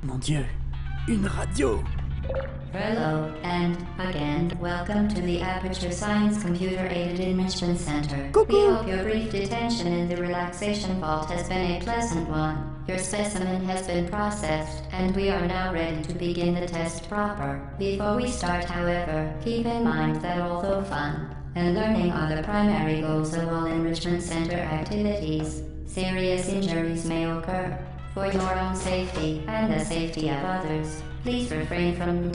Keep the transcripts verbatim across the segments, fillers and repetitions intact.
Mon Dieu, une radio. Hello, and again, welcome to the Aperture Science Computer Aided Enrichment Center. Coucou. We hope your brief detention in the relaxation vault has been a pleasant one. Your specimen has been processed, and we are now ready to begin the test proper. Before we start, however, keep in mind that although fun and learning are the primary goals of all Enrichment Center activities, serious injuries may occur. For your own safety and the safety of others, please refrain from...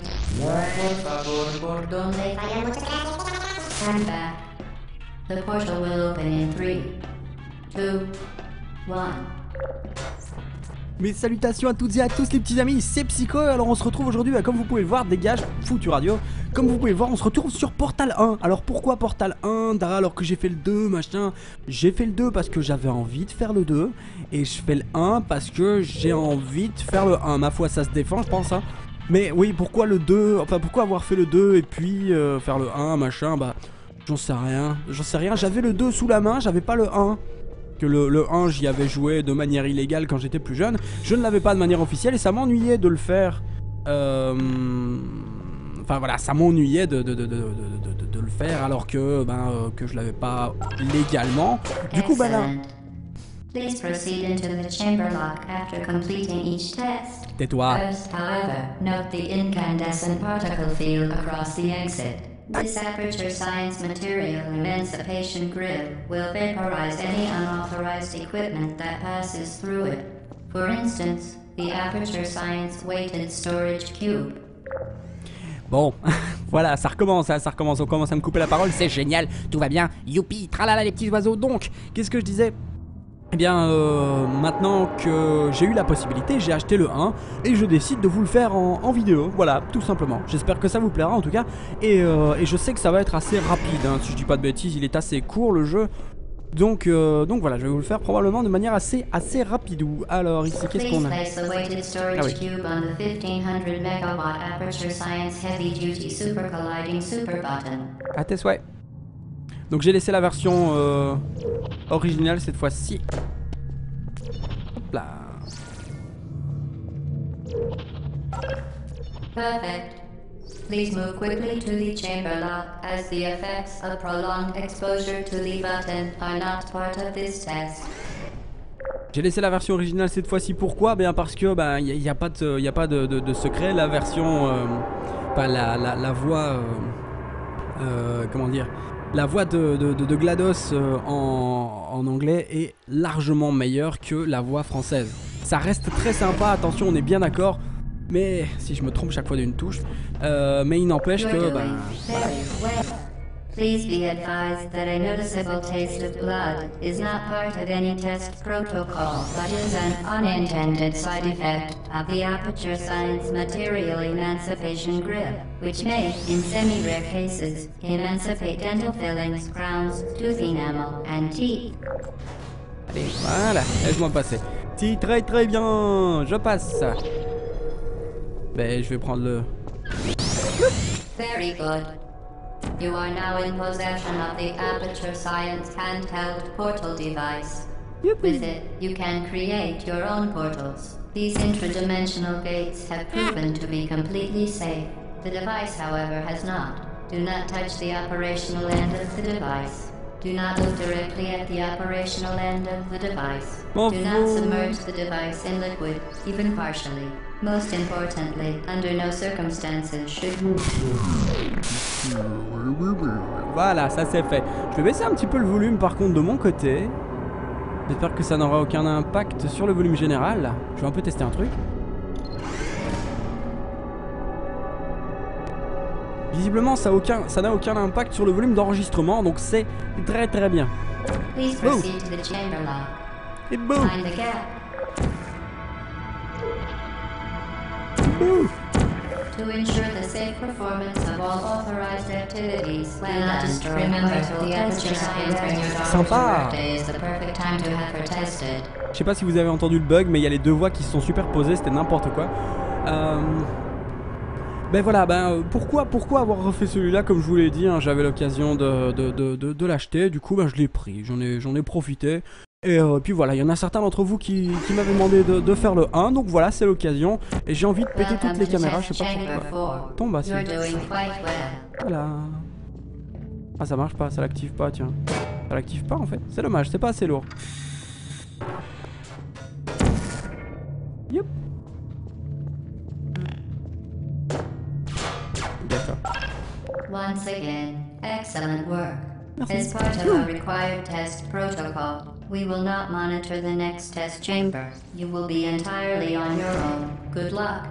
Stand back. The portal will open in three, two, one. Mes salutations à toutes et à tous les petits amis, c'est Psycho. Alors on se retrouve aujourd'hui, bah, comme vous pouvez le voir, dégage, foutu radio. Comme vous pouvez le voir, on se retrouve sur Portal un. Alors pourquoi Portal un, Dara, alors que j'ai fait le deux, machin? J'ai fait le deux parce que j'avais envie de faire le deux. Et je fais le un parce que j'ai envie de faire le un. Ma foi, ça se défend, je pense, hein. Mais oui, pourquoi le deux? Enfin, pourquoi avoir fait le deux et puis euh, faire le un, machin? Bah, j'en sais rien. J'en sais rien, j'avais le deux sous la main, j'avais pas le un. Que le, le un, j'y avais joué de manière illégale quand j'étais plus jeune. Je ne l'avais pas de manière officielle et ça m'ennuyait de le faire. Euh... Enfin voilà, ça m'ennuyait de, de, de, de, de, de, de le faire alors que, ben, euh, que je l'avais pas légalement. Du coup, bah là... Please proceed into the chamber lock after completing each test. Tais-toi. First, however, note the incandescent particle field across the exit. This Aperture Science Material Emancipation Grid will vaporize any unauthorized equipment that passes through it. For instance, the Aperture Science Weighted Storage Cube. Bon, voilà, ça recommence, ça, ça recommence, on commence à me couper la parole, c'est génial, tout va bien, youpi, tralala les petits oiseaux. Donc, qu'est-ce que je disais? Eh bien, euh, maintenant que j'ai eu la possibilité, j'ai acheté le un et je décide de vous le faire en, en vidéo, voilà, tout simplement. J'espère que ça vous plaira en tout cas, et, euh, et je sais que ça va être assez rapide, hein, si je dis pas de bêtises, il est assez court le jeu. Donc, euh, donc voilà, je vais vous le faire probablement de manière assez, assez rapide. Alors ici, qu'est-ce qu'on a? Ah oui. À tes souhaits. Donc j'ai laissé la version euh, originale cette fois-ci. Hop là. Perfect. Please move quickly to the chamber lock as the effects of prolonged exposure to the button are not part of this test. J'ai laissé la version originale cette fois-ci. Pourquoi? Bien parce que ben il n'y a, a pas de, y a pas de, de, de secret. La version, euh, pas la, la, la voix, euh, euh, comment dire, la voix de, de, de, de GLaDOS euh, en, en anglais est largement meilleure que la voix française. Ça reste très sympa. Attention, on est bien d'accord. Mais si je me trompe chaque fois d'une touche, euh, mais il n'empêche que bah, voilà. Please be advised that a noticeable taste of blood is not part of any test protocol, but is an unintended side effect of the Aperture Science Material Emancipation Grid, which may, in semi-rare cases, emancipate dental fillings, crowns, tooth enamel, and teeth. Allez, voilà, laisse-moi passer. Si, très très bien, je passe. Ben, je vais prendre le... Very good. You are now in possession of the Aperture Science handheld portal device. With it, you can create your own portals. These intradimensional gates have proven to be completely safe. The device, however, has not. Do not touch the operational end of the device. Do not look directly at the operational end of the device. Do not submerge the device in liquid, even partially. Most importantly, under no circumstances should... Voilà, ça c'est fait. Je vais baisser un petit peu le volume par contre de mon côté. J'espère que ça n'aura aucun impact sur le volume général. Je vais un peu tester un truc. Visiblement, ça n'a aucun, ça n'a aucun impact sur le volume d'enregistrement, donc c'est très très bien. Please proceed to the chamber lock. Et boum. Find the gap. Boum. To ensure the safe performance of all authorized activities, remember the Aperture Science Sympa. birthday is the perfect time to have her tested. Je sais pas si vous avez entendu le bug, mais il y a les deux voix qui se sont superposées, c'était n'importe quoi. Euh... Ben voilà, ben euh, pourquoi, pourquoi avoir refait celui-là, comme je vous l'ai dit, hein, j'avais l'occasion de, de, de, de, de l'acheter, du coup ben, je l'ai pris, j'en ai, j'en ai profité. Et euh, puis voilà, il y en a certains d'entre vous qui, qui m'avaient demandé de, de faire le un, donc voilà, c'est l'occasion. Et j'ai envie de péter toutes les caméras, je sais pas pourquoi. Tombe assis. Voilà. Ah, ça marche pas, ça l'active pas, tiens. Ça l'active pas en fait, c'est dommage, c'est pas assez lourd. Yep. D'accord. Once again, excellent work. Merci. As part of our required test protocol, we will not monitor the next test chamber. You will be entirely on your own. Good luck.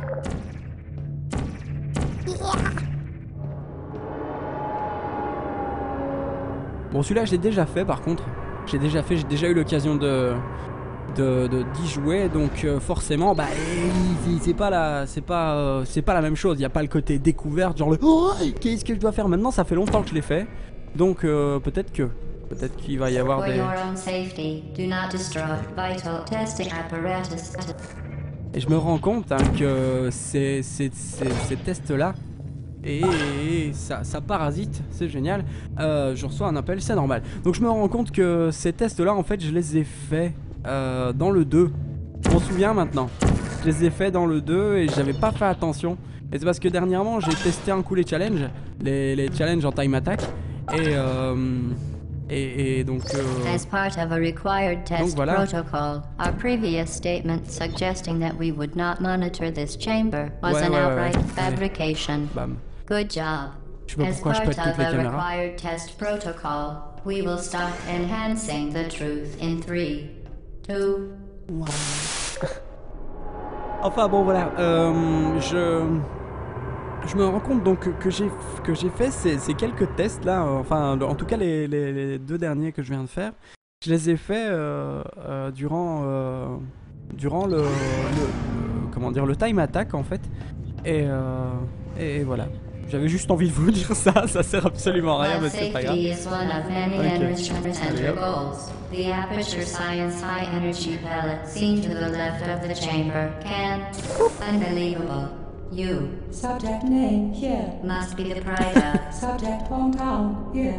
Bon, celui-là, je l'ai déjà fait par contre. J'ai déjà fait, j'ai déjà eu l'occasion de de de- d'y jouer, donc euh, forcément, bah, eh, c'est pas la, c'est pas, euh, c'est pas la même chose. Il y a pas le côté découverte, genre le oh, qu'est-ce que je dois faire maintenant. Ça fait longtemps que je l'ai fait, donc euh, peut-être que, peut-être qu'il va y avoir For des. your own safety, do not destroy vital testing apparatus. Et je me rends compte hein, que ces, ces, ces, ces tests-là, et, et ça, ça parasite, c'est génial. Euh, je reçois un appel, c'est normal. Donc je me rends compte que ces tests-là, en fait, je les ai faits euh, dans le deux. Je m'en souviens maintenant. Je les ai faits dans le deux et j'avais pas fait attention. Et c'est parce que dernièrement, j'ai testé un coup les challenges, les, les challenges en time attack. Et... Euh, Et, et donc, euh, As part of a required test voilà. protocol, our previous statement suggesting that we would not monitor this chamber was Ouais, an ouais, ouais, outright ouais. fabrication. bam. Good job. Je sais pas As pourquoi je part pète toutes of les a caméras. required test protocol, we will start enhancing the truth in three, two. Enfin bon voilà, euh, je je me rends compte donc que j'ai que j'ai fait ces, ces quelques tests là, euh, enfin en tout cas les, les, les deux derniers que je viens de faire, je les ai faits euh, euh, durant euh, durant le, le, le- comment dire le time attack en fait, et euh, et voilà. J'avais juste envie de vous dire ça, ça sert absolument à rien, mais While c'est pas grave. safety is one of many Okay. enrichment center goals, the Aperture Science High Energy Pellet seen to the left of the chamber can... Unbelievable. You Subject name here. must be the pride of... Subject hometown here.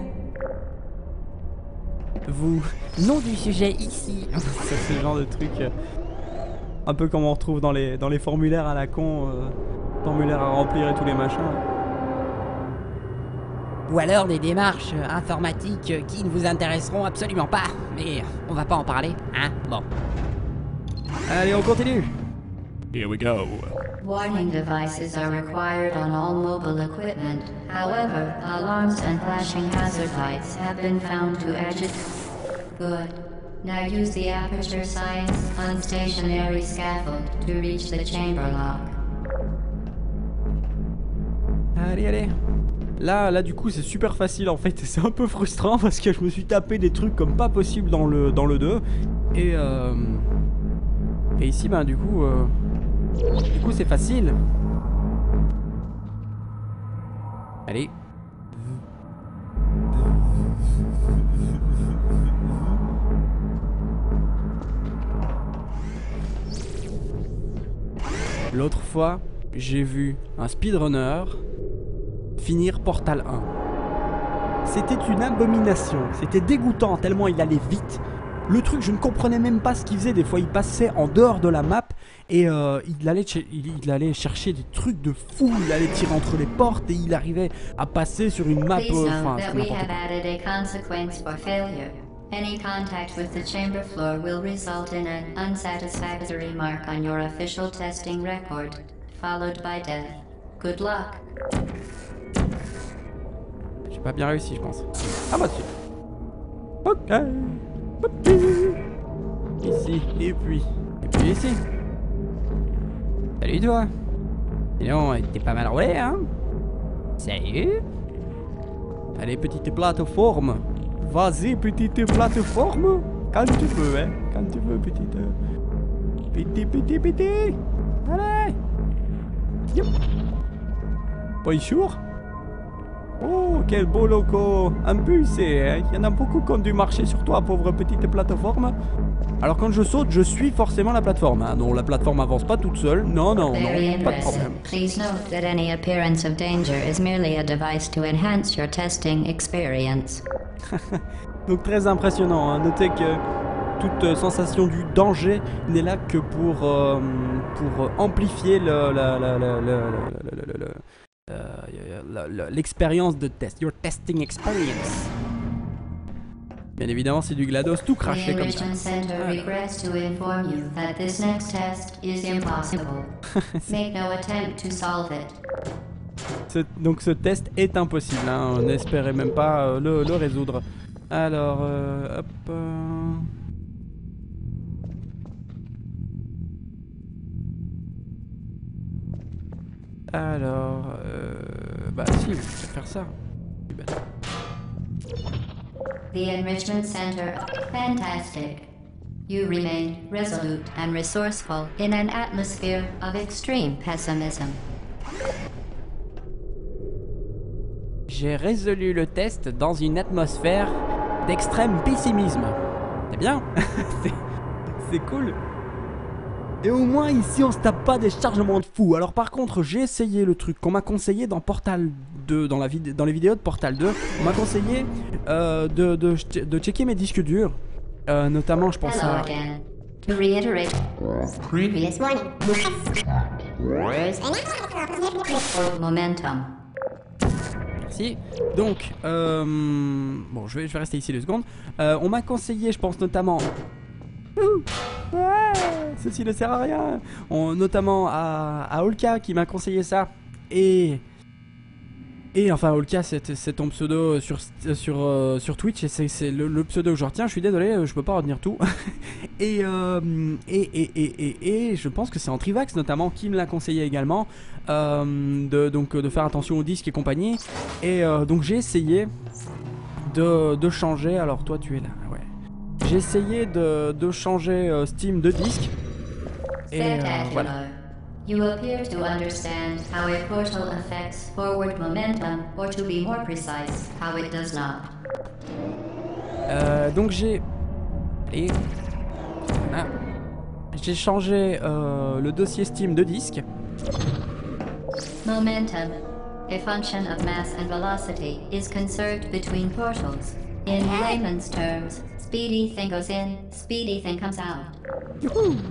Vous, nom du sujet ici. Ça c'est le genre de truc euh, un peu comme on retrouve dans les dans les formulaires à la con, euh, formulaires à remplir et tous les machins. Ou alors des démarches euh, informatiques euh, qui ne vous intéresseront absolument pas. Mais on va pas en parler, hein. Bon. Allez, on continue. Here we go. Warning devices are required on all mobile equipment. However, alarms and flashing hazard lights have been found to agitate... Good. Now use the Aperture Science unstationary scaffold to reach the chamber lock. Allez, allez. Là, là, du coup, c'est super facile en fait. C'est un peu frustrant parce que je me suis tapé des trucs comme pas possible dans le dans le deux. Et euh, et ici, ben du coup, euh, du coup, c'est facile. Allez. L'autre fois, j'ai vu un speedrunner finir Portal un. C'était une abomination, c'était dégoûtant tellement il allait vite. Le truc, je ne comprenais même pas ce qu'il faisait. Des fois, il passait en dehors de la map et euh, il, allait il, il allait chercher des trucs de fou. Il allait tirer entre les portes et il arrivait à passer sur une map. Please euh, note Enfin, that c'est we n'importe have quoi. added a consequence for failure. Any contact with the chamber floor will result in an unsatisfactory mark on your official testing record, followed by death. Good luck. J'ai pas bien réussi, je pense. Ah bah si. Ok. Ok. Ici, et puis. Et puis ici. Salut toi. Dis donc, t'es pas mal roulé, hein. Salut. Allez, petite plateforme. Vas-y, petite plateforme. Quand tu veux, hein. Quand tu veux, petite. Petit, petit, petit. Allez. Yep. Bonjour. Oh, quel beau logo impulsé, hein. Il y en a beaucoup qui ont dû marcher sur toi, pauvre petite plateforme. Alors quand je saute, je suis forcément la plateforme, hein. Non, la plateforme avance pas toute seule. Non, non, Very non, pas de impressive. problème. Please note that any appearance of danger is merely a device to enhance your testing experience. Donc très impressionnant, hein. Notez que toute euh, sensation du danger n'est là que pour, euh, pour amplifier le, la, la, la, la, la, la, la, euh, la, la, l'expérience de test, your testing experience. Bien évidemment, c'est du GLaDOS tout craché The comme ça. Enrichment Center regrets to inform you that this next test is impossible. Make no attempt to solve it. Ce, donc ce test est impossible, hein, n'espérez même pas euh, le, le résoudre. Alors, euh, hop... Euh... Alors, euh... bah si, je vais faire ça. The Enrichment Center. Fantastic. You remain resolute and resourceful in an atmosphere of extreme pessimism. J'ai résolu le test dans une atmosphère d'extrême pessimisme. C'est bien. C'est cool. Et au moins ici on se tape pas des chargements de fou. Alors par contre j'ai essayé le truc qu'on m'a conseillé dans Portal deux, dans, la vid dans les vidéos de Portal deux. On m'a conseillé euh, de, de, de checker mes disques durs. Euh, notamment je pense Hello à... again. To reiterate, previous warning. Momentum. Merci. Donc, euh, bon, je vais, je vais rester ici deux secondes. Euh, on m'a conseillé, je pense notamment... Ouh, ouais, ceci ne sert à rien. On, notamment à, à Olka qui m'a conseillé ça. Et... Et enfin, Olka, c'est, c'est ton pseudo sur, sur, euh, sur Twitch et c'est, c'est le, le pseudo que je retiens. Je suis désolé, je peux pas retenir tout. et, euh, et, et, et, et, et je pense que c'est Antrivax notamment qui me l'a conseillé également. Euh, de, donc de faire attention aux disques et compagnie. Et euh, donc j'ai essayé de, de changer. Alors toi, tu es là, ouais. J'ai essayé de, de changer euh, Steam de disque. Et euh, voilà. You appear to understand how a portal affects forward momentum, or to be more precise, how it does not. Euh, donc j'ai... Et... Voilà. J'ai changé euh, le dossier Steam de disque. Momentum, a function of mass and velocity, is conserved between portals. In layman's terms, speedy thing goes in, speedy thing comes out.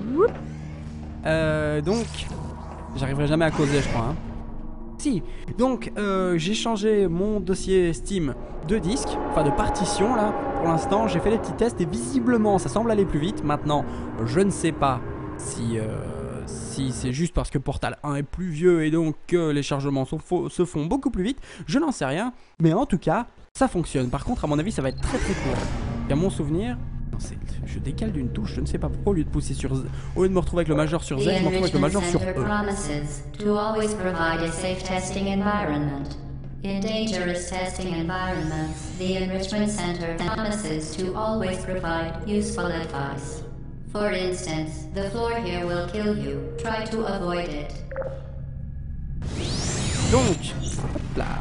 Euh, donc... J'arriverai jamais à causer, je crois. Hein. Si. Donc, euh, j'ai changé mon dossier Steam de disque, enfin de partition là. Pour l'instant, j'ai fait les petits tests et visiblement, ça semble aller plus vite. Maintenant, je ne sais pas si, euh, si c'est juste parce que Portal un est plus vieux et donc que euh, les chargements sont faux, se font beaucoup plus vite. Je n'en sais rien. Mais en tout cas, ça fonctionne. Par contre, à mon avis, ça va être très très court. Et à mon souvenir... Je décale d'une touche, je ne sais pas pourquoi, au lieu de pousser sur Z, au lieu de me retrouver avec le majeur sur Z, je me retrouve avec le majeur sur E. To always provide a safe testing environment. In dangerous testing environments, the Enrichment Center promises to always provide useful advice. For instance, the floor here will kill you. Try to avoid it. Donc, hop là.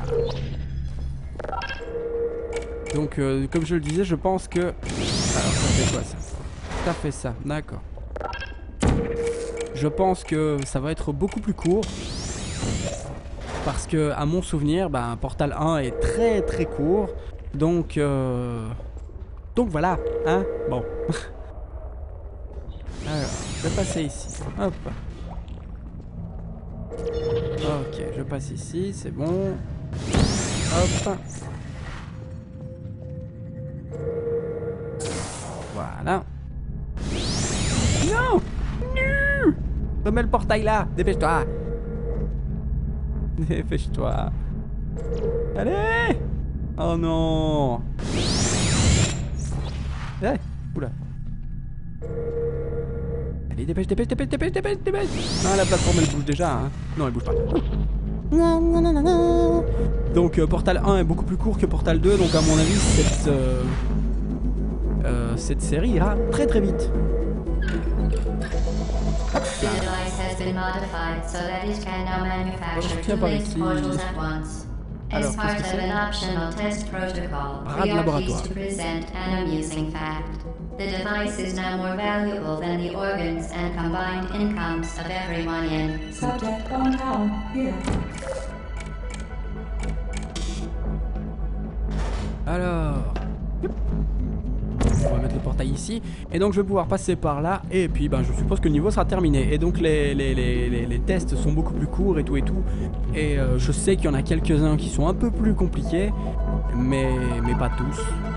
Donc, euh, comme je le disais, je pense que... Alors, ça fait quoi ça? Ça fait ça, d'accord. Je pense que ça va être beaucoup plus court. Parce que, à mon souvenir, bah, Portal un est très très court. Donc, euh... donc voilà, hein. Bon. Alors, je vais passer ici. Hop. Ok, je passe ici, c'est bon. Hop. Voilà. Non! Non! Remets le portail là! Dépêche-toi! Dépêche-toi! Allez! Oh non! Eh! Oula! Allez, dépêche, dépêche, dépêche, dépêche, dépêche, dépêche! Ah, la plateforme elle bouge déjà, hein! Non, elle bouge pas. Donc, euh, Portal un est beaucoup plus court que Portal deux, donc à mon avis, cette. Euh... Euh, cette série ira très très vite. The device has been modified so that it can now manufacture two linked portals at once. As part of an optional test protocol, we are pleased to present an amusing fact. The device is now more valuable than the organs and combined incomes of everyone in. Subject on down here. Alors... On va mettre le portail ici. Et donc je vais pouvoir passer par là. Et puis ben, je suppose que le niveau sera terminé. Et donc les, les, les, les, les tests sont beaucoup plus courts et tout et tout. Et euh, je sais qu'il y en a quelques-uns qui sont un peu plus compliqués. Mais, mais pas tous.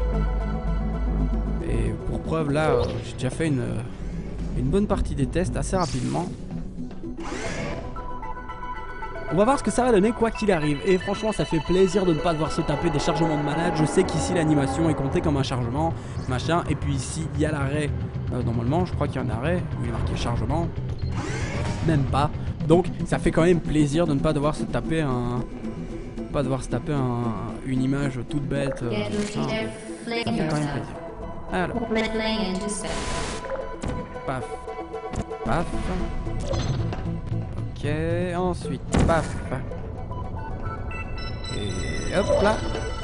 Et pour preuve là, euh, j'ai déjà fait une, une bonne partie des tests assez rapidement. On va voir ce que ça va donner quoi qu'il arrive. Et franchement ça fait plaisir de ne pas devoir se taper des chargements de malade. Je sais qu'ici l'animation est comptée comme un chargement, machin. Et puis ici il y a l'arrêt. Euh, normalement je crois qu'il y a un arrêt où il est marqué chargement. Même pas. Donc ça fait quand même plaisir de ne pas devoir se taper un... Pas devoir se taper un... une image toute bête. Euh, ça, ça fait quand même plaisir. Alors. Paf. Paf. Ok, ensuite, paf. Et hop là.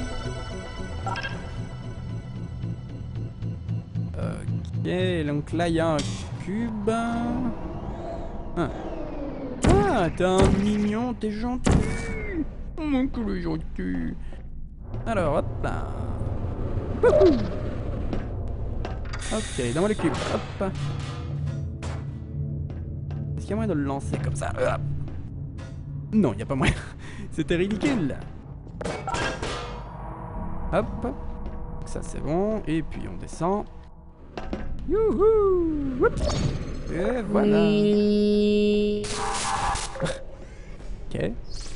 Ok, donc là il y a un cube. Ah, ah t'es un mignon, t'es gentil. Mon que est gentil. Alors hop là. Wouhou. Ok, dans le cube, hop. Est-ce qu'il y a moyen de le lancer comme ça? euh, Non, il n'y a pas moyen. C'était ridicule. Hop. Ça c'est bon. Et puis on descend. Youhou. Oups. Et voilà. Ok.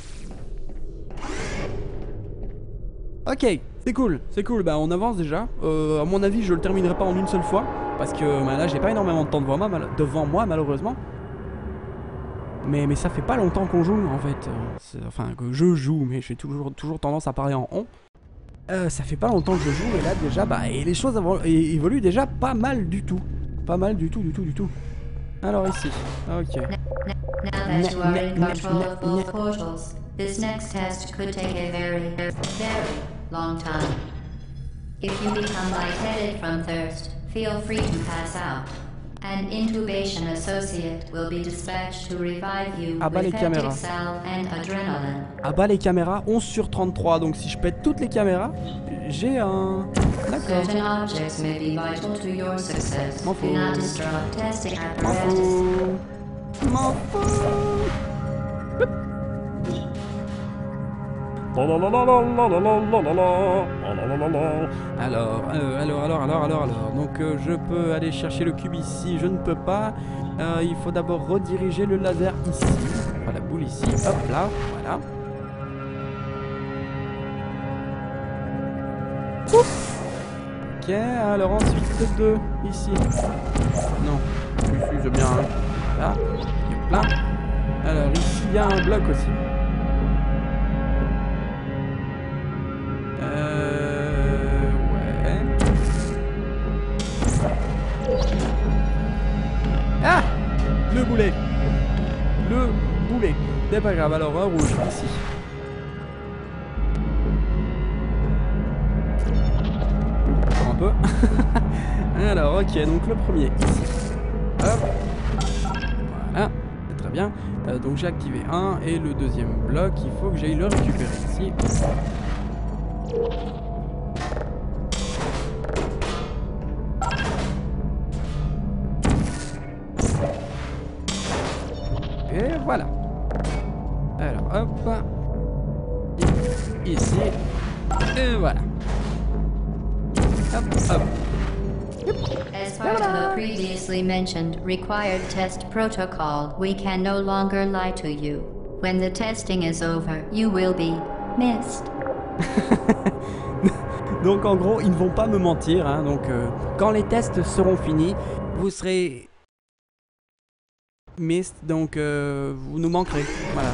Ok, c'est cool, c'est cool. Bah on avance déjà. Euh, à mon avis, je le terminerai pas en une seule fois. Parce que bah, là, j'ai pas énormément de temps devant moi, mal devant moi malheureusement. Mais, mais ça fait pas longtemps qu'on joue en fait. Enfin que je joue, mais j'ai toujours, toujours tendance à parler en on. Euh, ça fait pas longtemps que je joue et là déjà bah et les choses évoluent déjà pas mal du tout. Pas mal du tout, du tout, du tout. Alors ici, ok. Now that you are in control of both portals, this next test could take a very, very long time. If you become lightheaded from thirst, feel free to pass out. An intubation associate will be dispatched to revive you Ah bah les with caméras. peptic salve and adrenaline. Ah bah les caméras, onze sur trente-trois, donc si je pète toutes les caméras, j'ai un... D'accord. Certain objects may be vital to your success. M'en Do fous. not disrupt testing M'en apparatus. fous. M'en fous. Alors, euh, alors, alors, alors, alors, alors, donc euh, je peux aller chercher le cube ici, je ne peux pas. Euh, il faut d'abord rediriger le laser ici, enfin la boule ici, hop là, voilà. Ouf. Ok, alors ensuite deux ici. Non, ici c'est bien. Hein. Là, hop là. Alors ici il y a un bloc aussi. Euh... Ouais. Ah! Le boulet. Le boulet. C'est pas grave, alors un rouge ici. Encore un peu. Alors ok, donc le premier ici. Hop. Voilà. C'est très bien. Euh, donc j'ai activé un et le deuxième bloc, il faut que j'aille le récupérer ici. Et voilà. Alors hop. Ici. Et voilà. Hop, hop. As part of a previously mentioned required test protocol, we can no longer lie to you. When the testing is over, you will be missed. Donc en gros, ils ne vont pas me mentir. Hein, donc euh, quand les tests seront finis, vous serez missed. Donc euh, vous nous manquerez. Voilà.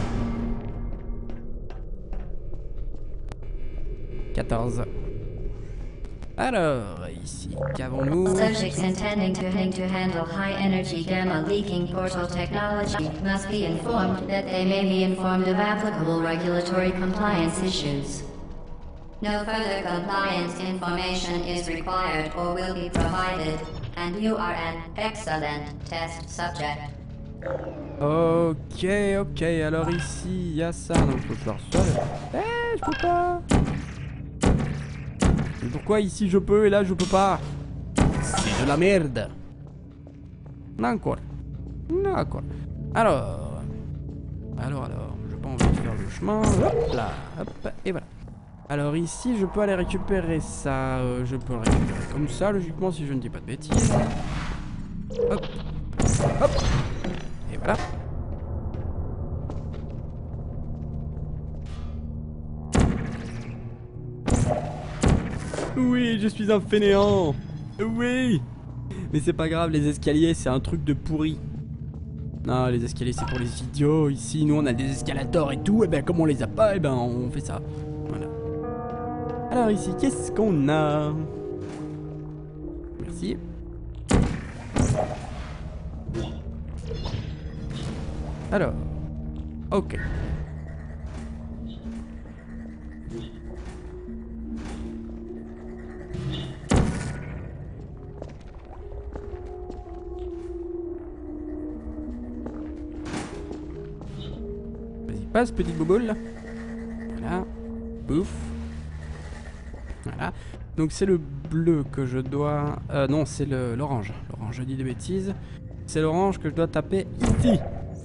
quatorze. Alors, ici, qu'avons-nous? Subjects intending to, to handle high energy gamma leaking portal technology must be informed that they may be informed of applicable regulatory compliance issues. No further compliance information is required or will be provided, and you are an excellent test subject. Ok, ok, alors ici, il y a ça. Donc, faut que je le reçoive. Eh, je peux pas. Mais pourquoi ici je peux et là je peux pas? de la merde. D'accord. D'accord. Alors. Alors, alors. Je pas envie de faire le chemin. Hop là. Hop. Et voilà. Alors ici, je peux aller récupérer ça. Euh, je peux le récupérer comme ça, logiquement, si je ne dis pas de bêtises. Hop. Hop. Et voilà. Oui, je suis un fainéant. Oui. Mais c'est pas grave, les escaliers, c'est un truc de pourri. Non, les escaliers, c'est pour les idiots. Ici, nous, on a des escalators et tout. Et ben, comme on les a pas, et ben, on fait ça. Voilà. Alors ici, qu'est-ce qu'on a? Merci. Alors. Ok. Vas-y, passe, petite boboule. Là. Voilà. Pouf. Voilà. Donc c'est le bleu que je dois... Euh, non, c'est l'orange. L'orange, je dis des bêtises. C'est l'orange que je dois taper ici.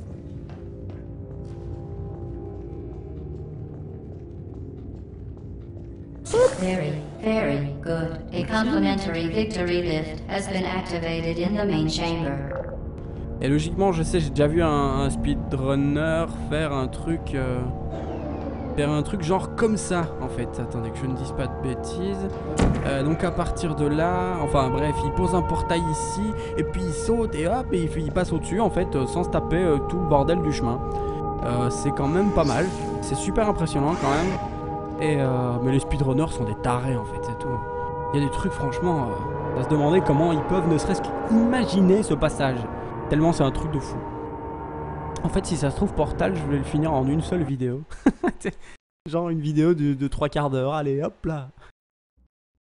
Very, very good. A complimentary victory lift has been activated in the main chamber. Et logiquement, je sais, j'ai déjà vu un, un speedrunner faire un truc... Euh, faire un truc genre comme ça, en fait. Attendez que je ne dise pas de bêtises. Euh, donc à partir de là... Enfin bref, il pose un portail ici, et puis il saute, et hop, et il, il passe au-dessus, en fait, euh, sans se taper euh, tout le bordel du chemin. Euh, c'est quand même pas mal. C'est super impressionnant, quand même. Et euh, mais les speedrunners sont des tarés, en fait, c'est tout. Il y a des trucs, franchement, euh, à se demander comment ils peuvent ne serait-ce qu'imaginer ce passage. Tellement c'est un truc de fou. En fait, si ça se trouve, Portal, je vais le finir en une seule vidéo. Genre une vidéo de, de trois quarts d'heure. Allez, hop là.